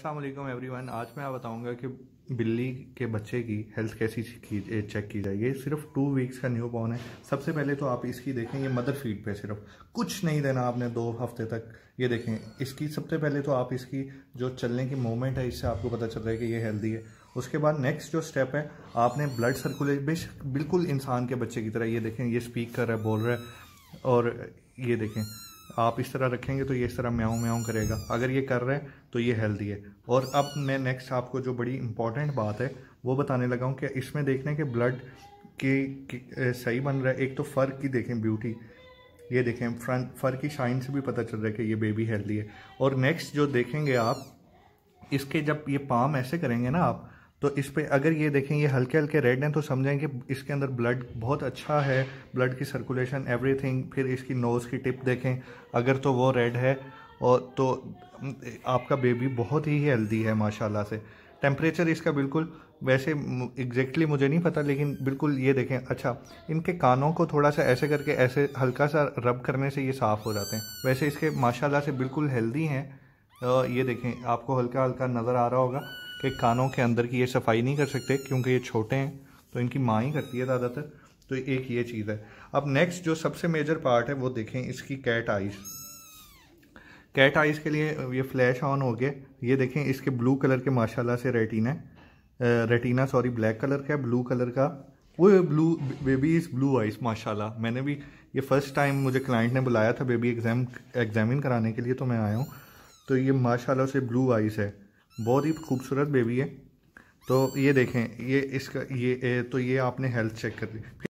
अस्सलाम वालेकुम एवरीवन। आज मैं आप बताऊंगा कि बिल्ली के बच्चे की हेल्थ कैसी चेक की जाए। ये सिर्फ 2 वीक्स का न्यू बॉर्न है। सबसे पहले तो आप इसकी देखें, ये मदर फीड पे सिर्फ कुछ नहीं देना आपने 2 हफ्ते तक। ये देखें इसकी सबसे पहले तो आप इसकी जो चलने की मूवमेंट है इससे आपको पता चल रहा है कि ये हेल्दी है। उसके बाद नेक्स्ट जो स्टेप है, आपने ब्लड सर्कुलेशन बिल्कुल इंसान के बच्चे की तरह, ये देखें ये स्पीक कर रहा है, बोल रहा है, और ये देखें आप इस तरह रखेंगे तो ये इस तरह म्याऊं म्याऊं करेगा। अगर ये कर रहे हैं तो ये हेल्दी है। और अब मैं नेक्स्ट आपको जो बड़ी इंपॉर्टेंट बात है वो बताने लगा हूँ कि इसमें देखने के ब्लड की सही बन रहा है। एक तो फ़र की देखें ब्यूटी, ये देखें फ्रंट फ़र की शाइन से भी पता चल रहा है कि ये बेबी हेल्दी है। और नेक्स्ट जो देखेंगे आप, इसके जब ये पाम ऐसे करेंगे ना आप, तो इस पे अगर ये देखें ये हल्के हल्के रेड हैं तो समझें कि इसके अंदर ब्लड बहुत अच्छा है, ब्लड की सर्कुलेशन एवरीथिंग। फिर इसकी नोज़ की टिप देखें, अगर तो वो रेड है और तो आपका बेबी बहुत ही हेल्दी है माशाल्लाह से। टेम्परेचर इसका बिल्कुल वैसे एग्जैक्टली मुझे नहीं पता, लेकिन बिल्कुल ये देखें। अच्छा, इनके कानों को थोड़ा सा ऐसे करके ऐसे हल्का सा रब करने से ये साफ़ हो जाते हैं। वैसे इसके माशाल्लाह से बिल्कुल हेल्दी हैं। ये देखें आपको हल्का हल्का नज़र आ रहा होगा कि कानों के अंदर की ये सफाई नहीं कर सकते क्योंकि ये छोटे हैं, तो इनकी माँ ही करती है ज़्यादातर। तो एक ये चीज़ है। अब नेक्स्ट जो सबसे मेजर पार्ट है वो देखें इसकी कैट आइज़। कैट आइज़ के लिए ये फ्लैश ऑन हो गया। ये देखें इसके ब्लू कलर के माशाल्लाह से रेटिना सॉरी ब्लैक कलर का, ब्लू कलर का। वो blue baby is blue eyes माशाल्लाह। मैंने भी ये फर्स्ट टाइम मुझे क्लाइंट ने बुलाया था बेबी एग्जामिन कराने के लिए, तो मैं आया हूँ। तो ये माशाल्लाह से ब्लू आइज़ है, बहुत ही खूबसूरत बेबी है। तो ये देखें ये इसका ये तो ये आपने हेल्थ चेक कर दी।